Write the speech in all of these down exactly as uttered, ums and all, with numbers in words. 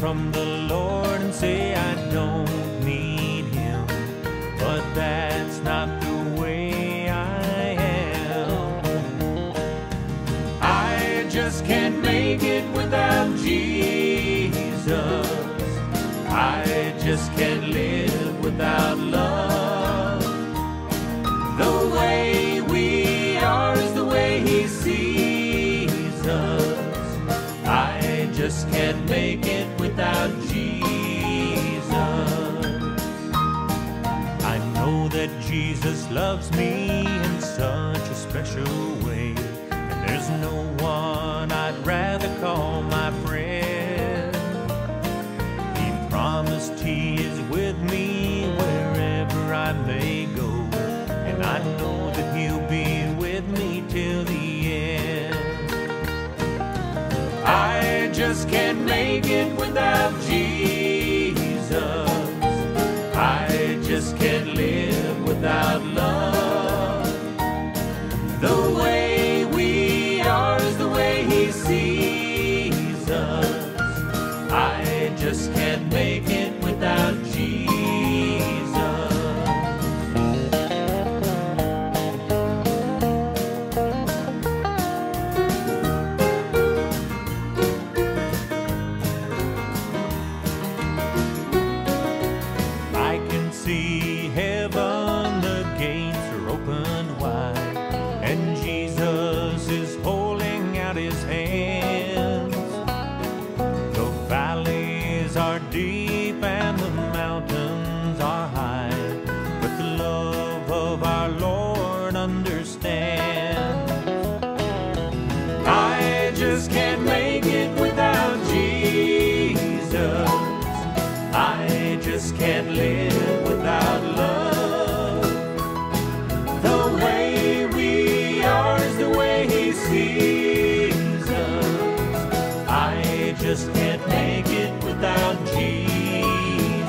from the Lord and say I don't need Him, but that's not the way I am. I just can't make it without Jesus. I just can't live without love. The way we are is the way He sees us. I just can't make it without Jesus. I know that Jesus loves me in such a special way, and there's no one I'd rather call my friend. He promised He is with me wherever I may go, and I know that He'll be with me till the end. I just can't make it without Jesus. I just can't live without love. The way we are is the way He sees us. I just can't make it without Jesus. See heaven, the gates are opened wide, and Jesus is holding out His hands. The valleys are deep and the mountains are high, but the love of our Lord understands. I just can't make it without Jesus. I just can't live without love. The way we are is the way He sees us. I just can't make it without Jesus.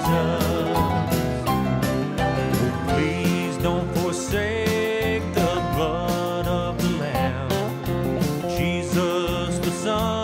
Oh, please don't forsake the blood of the Lamb, Jesus the Son.